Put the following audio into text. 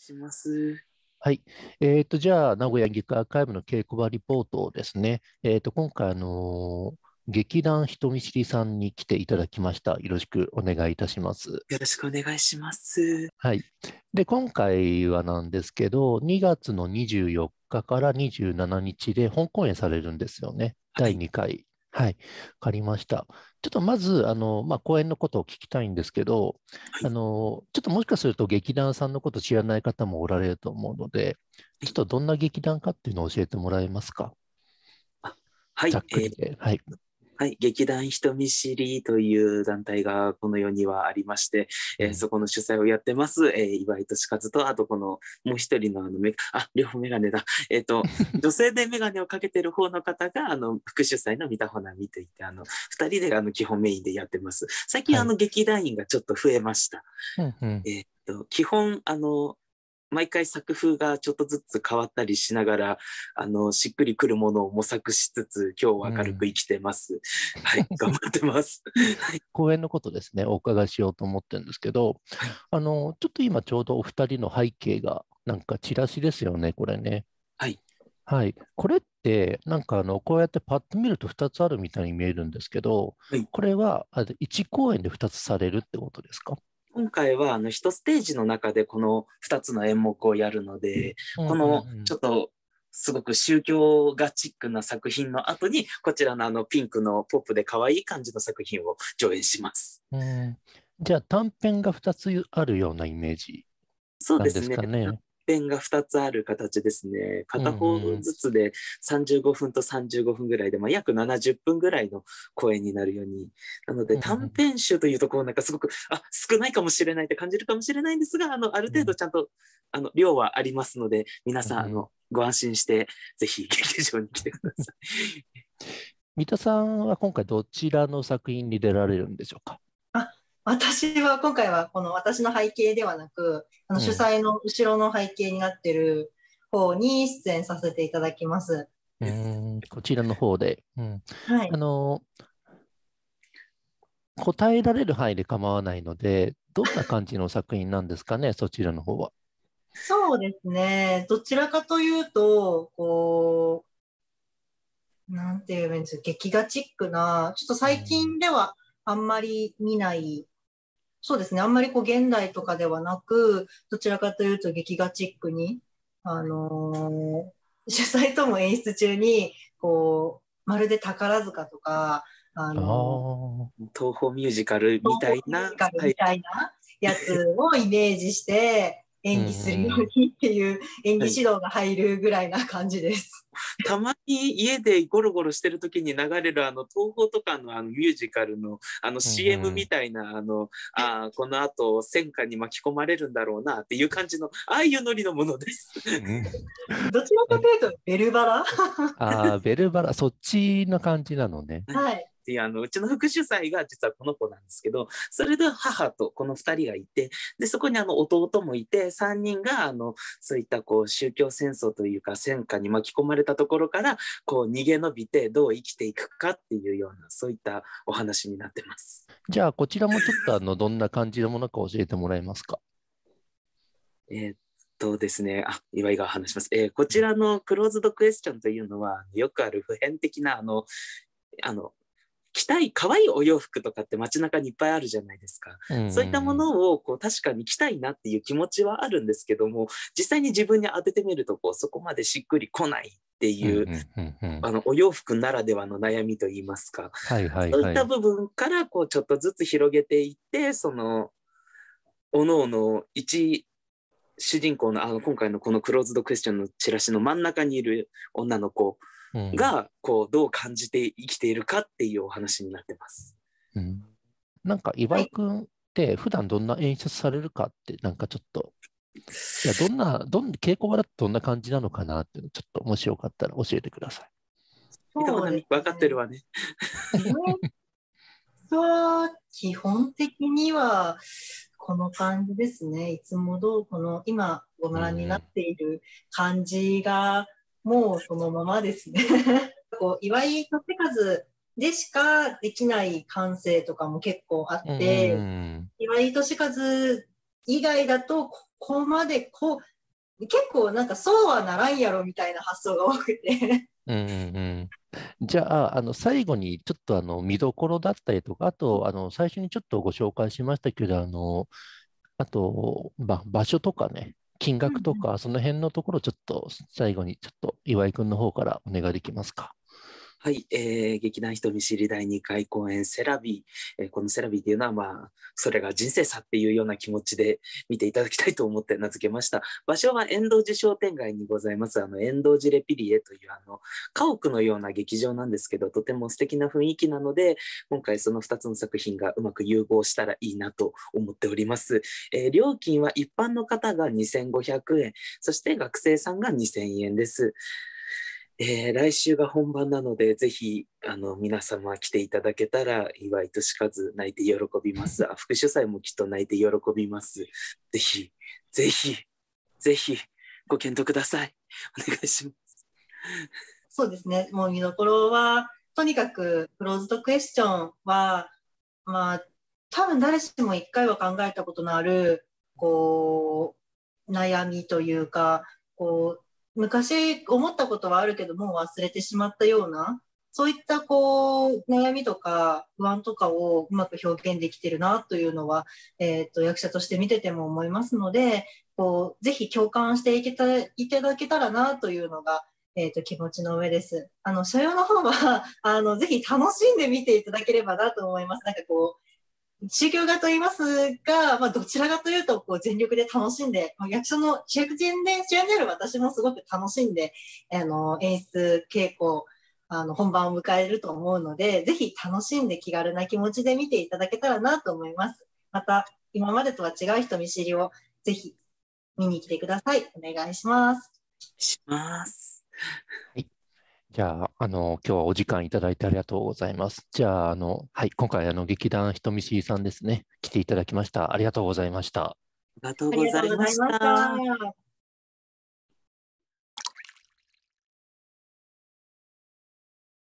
します。 はい。じゃあ、名古屋演劇アーカイブの稽古場リポートをですね、今回、劇団人見知りさんに来ていただきました。よろしくお願いいたします。 よろしくお願いします。 はい。で、今回はなんですけど、2月の24日かから27日で本公演されるんですよね。第はい。 2回。はい。わかりました。ちょっとまず、公演のことを聞きたいんですけど、 はい。 ちょっともしかすると劇団さんのこと知らない方もおられると思うので、 はい。 ちょっとどんな劇団かっていうのを教えてもらえますか？ あ、はい。 ざっくりで。はい。 はい。劇団人見知りという団体がこの世にはありまして、 うん。 そこの主催をやってます、岩井俊和と、あとこのもう一人の両方メガネだ。女性でメガネをかけてる方の方が、副主催の三田穂波といって、二人で基本メインでやってます。最近はい。 劇団員がちょっと増えました。 うん、うん。 基本、毎回作風がちょっとずつ変わったりしながら、しっくりくるものを模索しつつ、今日は明るくうん。 生きてます。はい、頑張ってます。はい、 公演のことですね、お伺いしようと思ってるんですけど、 はい、 ちょっと今ちょうどお二人の背景が、なんかチラシですよね、これね。 はい。 はい。これって、こうやってパッと見ると2つあるみたいに見えるんですけど、 はい。 これは1公演で2つされるってことですか？ 今回は、一ステージの中でこの二つの演目をやるので、 うん、うん、 この、 うん。 ちょっと、すごく宗教画チックな作品の後に、こちらのピンクのポップで可愛い感じの作品を上演します。 うん。じゃあ短編が2つあるようなイメージなんですそうですね。 かね。 点が2つある形ですね。 うん、 片方うん。 ずつで35分と35分ぐらいで、約70分ぐらいの公演になるように。なのでうん、 短編集というところなんかすごく、少ないかもしれないって感じるかもしれないんですが、あるうん、 程度ちゃんと、量はありますので、皆さん、 うん。 ご安心して、ぜひ劇場に来てください。 三田さんは今回どちらの作品に出られるんでしょうか？ あ、私は今回はこの私の背景ではなく、主うん。 催の後ろの背景になってる方に出演させていただきます。 こちらの方で。うん。 はい。 あの、答えられる範囲で構わないので、どんな感じの作品なんですかね、そちらの方は。 そうですね。どちらかというと、なんて言えばいいんですか、劇画チックな、ちょっと最うん。 近ではあんまり見ない、そうですね。あんまり現代とかではなく、どちらかというと劇画チックに、主催とも演出中に、まるで宝塚とか、ああのあ。 東宝ミュージカルみたいなミュージカスタイル。 ルみたいなやつをイメージしてう演技するようん、 にっていう演技はい。 指導が入るぐらいな感じです。 たまに家でゴロゴロしてる時に流れる東宝とかのミュージカルのうん、 CM うん。 みたいなこの後戦火に巻き込まれるんだろうなっていう感じの、ああいうノリのものです。 うん。 どちらかというとベルバラ。 ああ、ベルバラ、そっちの感じなのね。 はい。 はい。 で、うちの副主催が実はこの子なんですけど、それで母とこの二人がいて、で、そこに弟もいて、三人が、そういった宗教戦争というか、戦火に巻き込まれたところから、逃げ延びてどう生きていくかっていうような、そういったお話になってます。 じゃあ、こちらもちょっとどんな感じのものか教えてもらえますか？ ですね、岩井が話します。こちらのクローズドクエスチョンというのは、よくある普遍的な、あの、着たい可愛いお洋服とかって街中にいっぱいあるじゃないですか。 うん、 そういったもうん、 のを確かに着たいなっていう気持ちはあるんですけども、実際に自分に当ててみるとそこまでしっくりこないってうん。 いう、 うん、うん、うん。 お洋服ならではの悩みといいますか、 はい、はい、 そういっはい。 た部分からちょっとずつ広げていって、おのおの一主人公の今回のこのクローズドクエスチョンのチラシの真ん中にいる女の子うん。 がどう感じて生きているかっていうお話になってます。 うん。なんか、岩はい。 井くんって普段どんな演出されるかって、なんかちょっと、いや、稽古場だとどんな感じなのかなっていうの、ちょっともしよかったら教えてください。 三田穂そうで波分かってるすね。 わね。 演出は基本的にはこの感じですね。いつもどうこの今ごうん、 覧になっうん。 ている感じがもうそのままですね。岩井俊和でしかできない感性とかも結構あっうん、 て、 うん。 岩井俊和以外だとここまで結構なんかそうはならんやろみたいな発想が多くて。 うんうんうん。じゃあ、最後にちょっと見どころだったりとか、あと、最初にちょっとご紹介しましたけど、あと、場所とかね、金うんうん。 額とか、その辺のところ、ちょっと最後にちょっと岩井君の方からお願いできますか。 はい、劇団人見知り第2回公演セラビー、このセラビーっていうのは、まあ、それが人生さっていうような気持ちで見ていただきたいと思って名付けました。場所は遠藤寺商店街にございます、遠藤寺レピリエという、家屋のような劇場なんですけど、とても素敵な雰囲気なので、今回その2つの作品がうまく融合したらいいなと思っております。料金は一般の方が2500円、そして学生さんが2000円です。来週が本番なので、ぜひ、皆様来ていただけたら、岩井俊和泣いて喜びます。副主催もきっと泣いて喜びます。ぜひ、ぜひ、ぜひ、ご検討ください。お願いします。 そうですね。もう見どころは、とにかくクローズドクエスチョンは、まあ、多分誰しも一回は考えたことのある、こ悩みというか、昔思ったことはあるけど、もう忘れてしまったような、そういった悩みとか不安とかをうまく表現できてるなというのは、役者として見てても思いますので、ぜひ共感していただけたらなというのが、気持ちの上です。社用の方はぜひ楽しんで見ていただければなと思います。なんか宗教画と言いますが、どちらかというと全力で楽しんで、役者の主役主演である私もすごく楽しんで、演出、稽古、本番を迎えると思うので、ぜひ楽しんで気軽な気持ちで見ていただけたらなと思います。また、今までとは違う人見知りをぜひ見に来てください。お願いします。 します。 はい。じゃあ、今日はお時間いただいてありがとうございます。じゃあ、はい、今回、劇団人見知りさんですね、来ていただきました。ありがとうございました。 ありがとうありがとうございましございました。 た。